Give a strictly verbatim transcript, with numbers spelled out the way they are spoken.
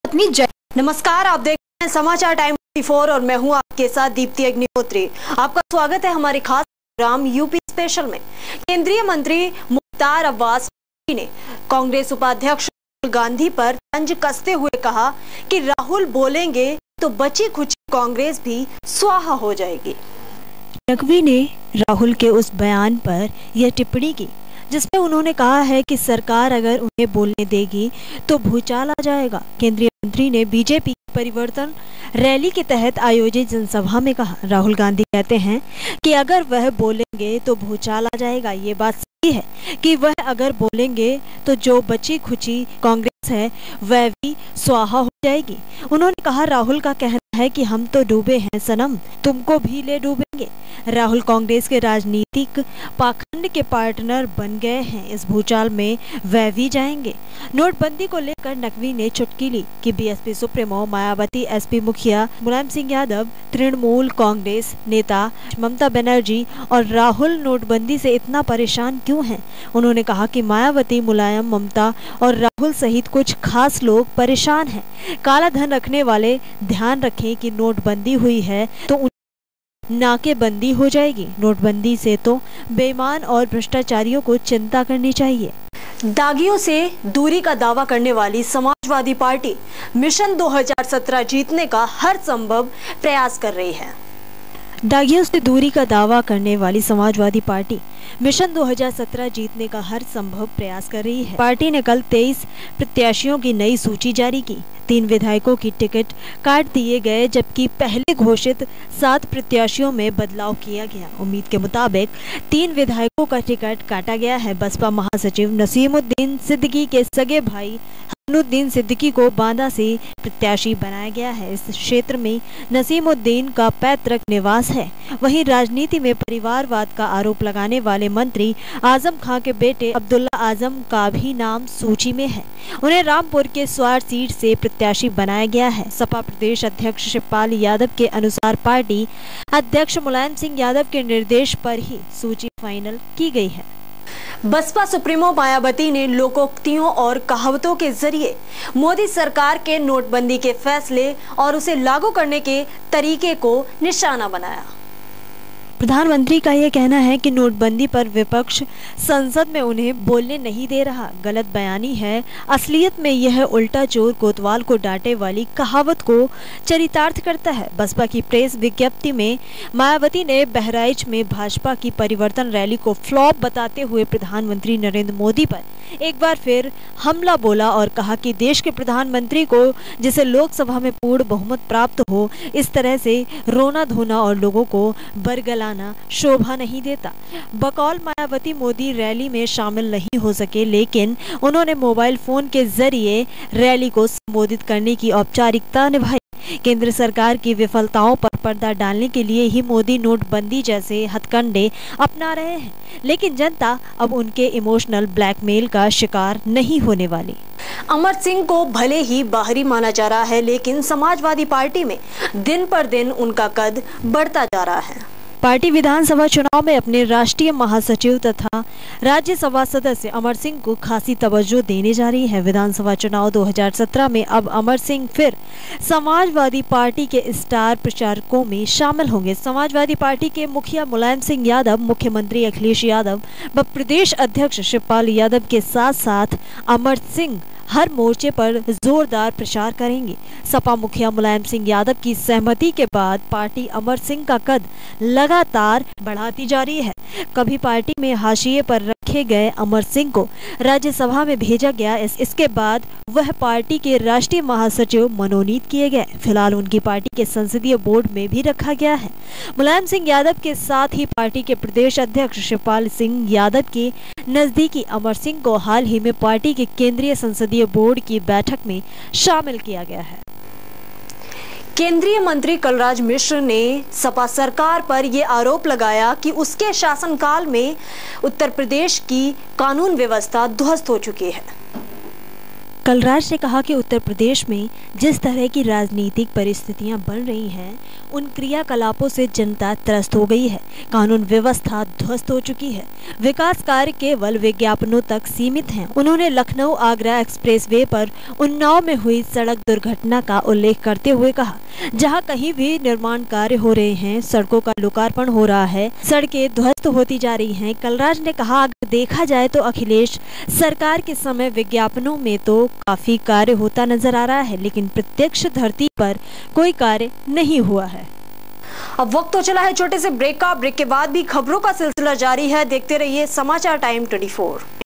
अपनी जय। नमस्कार, आप देख रहे हैं समाचार टाइम्स और मैं हूं आपके साथ दीप्ति अग्निहोत्री। आपका स्वागत है हमारे खास प्रोग्राम यूपी स्पेशल में। केंद्रीय मंत्री मुख्तार अब्बास ने कांग्रेस उपाध्यक्ष राहुल गांधी पर तंज कसते हुए कहा कि राहुल बोलेंगे तो बची खुची कांग्रेस भी स्वाहा हो जाएगी। नकवी ने राहुल के उस बयान पर यह टिप्पणी की जिसमें उन्होंने कहा है कि सरकार अगर उन्हें बोलने देगी तो भूचाल आ जाएगा। केंद्रीय मंत्री ने बीजेपी परिवर्तन रैली के तहत आयोजित जनसभा में कहा, राहुल गांधी कहते हैं कि अगर वह बोलेंगे तो भूचाल आ जाएगा। ये बात सही है कि वह अगर बोलेंगे तो जो बची खुची कांग्रेस है वह भी स्वाहा हो जाएगी। उन्होंने कहा, राहुल का कहना है कि हम तो डूबे हैं सनम, तुमको भी ले डूबेंगे। राहुल कांग्रेस के राजनीतिक पाखंड के पार्टनर बन गए हैं, इस भूचाल में वह भी जाएंगे। नोटबंदी को लेकर नकवी ने चुटकी ली कि बीएसपी सुप्रीमो मायावती, एसपी मुखिया मुलायम सिंह यादव, तृणमूल कांग्रेस नेता ममता बनर्जी और राहुल नोटबंदी से इतना परेशान क्यों हैं। उन्होंने कहा कि मायावती, मुलायम, ममता और राहुल सहित कुछ खास लोग परेशान हैं। काला धन रखने वाले ध्यान रखें कि नोटबंदी हुई है तो नाकेबंदी हो जाएगी। नोटबंदी से तो बेईमान और भ्रष्टाचारियों को चिंता करनी चाहिए। दागियों से दूरी का दावा करने वाली समाजवादी पार्टी मिशन दो हज़ार सत्रह जीतने का हर संभव प्रयास कर रही है। दागियों से दूरी का दावा करने वाली समाजवादी पार्टी मिशन दो हज़ार सत्रह जीतने का हर संभव प्रयास कर रही है। पार्टी ने कल तेईस प्रत्याशियों की नई सूची जारी की। तीन विधायकों की टिकट काट दिए गए जबकि पहले घोषित सात प्रत्याशियों में बदलाव किया गया। उम्मीद के मुताबिक तीन विधायकों का टिकट काटा गया है। बसपा महासचिव नसीमुद्दीन सिद्दीकी के सगे भाई हसनुद्दीन सिद्दीकी को बांदा से प्रत्याशी बनाया गया है। इस क्षेत्र में नसीमुद्दीन का पैतृक निवास है। वहीं राजनीति में परिवारवाद का आरोप लगाने वाले मंत्री आजम खां के बेटे अब्दुल्ला आजम का भी नाम सूची में है। उन्हें रामपुर के स्वार सीट से प्रत्याशी बनाया गया है। सपा प्रदेश अध्यक्ष शिवपाल यादव के अनुसार पार्टी अध्यक्ष मुलायम सिंह यादव के निर्देश पर ही सूची फाइनल की गई है। बसपा सुप्रीमो मायावती ने लोकोक्तियों और कहावतों के जरिए मोदी सरकार के नोटबंदी के फैसले और उसे लागू करने के तरीके को निशाना बनाया। प्रधानमंत्री का यह कहना है कि नोटबंदी पर विपक्ष संसद में उन्हें बोलने नहीं दे रहा, गलत बयानी है। असलियत में यह उल्टा चोर कोतवाल को डांटे वाली कहावत को चरितार्थ करता है। बसपा की प्रेस विज्ञप्ति में मायावती ने बहराइच में भाजपा की परिवर्तन रैली को फ्लॉप बताते हुए प्रधानमंत्री नरेंद्र मोदी पर एक बार फिर हमला बोला और कहा कि देश के प्रधानमंत्री को जिसे लोकसभा में पूर्ण बहुमत प्राप्त हो, इस तरह से रोना धोना और लोगों को बरगलाना शोभा नहीं देता। बकौल मायावती मोदी रैली में शामिल नहीं हो सके, लेकिन उन्होंने मोबाइल फोन के जरिए रैली को संबोधित करने की औपचारिकता निभाई। केंद्र सरकार की विफलताओं पर पर्दा डालने के लिए ही मोदी नोटबंदी जैसे हथकंडे अपना रहे हैं, लेकिन जनता अब उनके इमोशनल ब्लैकमेल का शिकार नहीं होने वाली। अमर सिंह को भले ही बाहरी माना जा रहा है, लेकिन समाजवादी पार्टी में दिन पर दिन उनका कद बढ़ता जा रहा है। पार्टी विधानसभा चुनाव में अपने राष्ट्रीय महासचिव तथा राज्यसभा सदस्य अमर सिंह को खासी तवज्जो देने जा रही है। विधानसभा चुनाव दो हज़ार सत्रह में अब अमर सिंह फिर समाजवादी पार्टी के स्टार प्रचारकों में शामिल होंगे। समाजवादी पार्टी के मुखिया मुलायम सिंह यादव, मुख्यमंत्री अखिलेश यादव व प्रदेश अध्यक्ष शिवपाल यादव के साथ साथ अमर सिंह हर मोर्चे पर जोरदार प्रचार करेंगे। सपा मुखिया मुलायम सिंह यादव की सहमति के बाद पार्टी अमर सिंह का कद लगातार बढ़ाती जा रही है। कभी पार्टी में हाशिए पर रखे गए अमर सिंह को राज्यसभा में भेजा गया, इस, इसके बाद वह पार्टी के राष्ट्रीय महासचिव मनोनीत किए गए। फिलहाल उनकी पार्टी के संसदीय बोर्ड में भी रखा गया है। मुलायम सिंह यादव के साथ ही पार्टी के प्रदेश अध्यक्ष शिवपाल सिंह यादव के नजदीकी अमर सिंह को हाल ही में पार्टी के केंद्रीय संसदीय बोर्ड की बैठक में शामिल किया गया है। केंद्रीय मंत्री कलराज मिश्र ने सपा सरकार पर यह आरोप लगाया कि उसके शासनकाल में उत्तर प्रदेश की कानून व्यवस्था ध्वस्त हो चुकी है। कलराज ने कहा कि उत्तर प्रदेश में जिस तरह की राजनीतिक परिस्थितियां बन रही हैं, उन क्रियाकलापों से जनता त्रस्त हो गई है। कानून व्यवस्था ध्वस्त हो चुकी है। विकास कार्य केवल विज्ञापनों तक सीमित हैं। उन्होंने लखनऊ आगरा एक्सप्रेसवे पर उन्नाव में हुई सड़क दुर्घटना का उल्लेख करते हुए कहा, जहां कहीं भी निर्माण कार्य हो रहे हैं, सड़कों का लोकार्पण हो रहा है, सड़कें ध्वस्त होती जा रही हैं। कलराज ने कहा, अगर देखा जाए तो अखिलेश सरकार के समय विज्ञापनों में तो काफी कार्य होता नजर आ रहा है, लेकिन प्रत्यक्ष धरती पर कोई कार्य नहीं हुआ है। अब वक्त तो चला है छोटे से ब्रेक का। ब्रेक के बाद भी खबरों का सिलसिला जारी है। देखते रहिए समाचार टाइम चौबीस।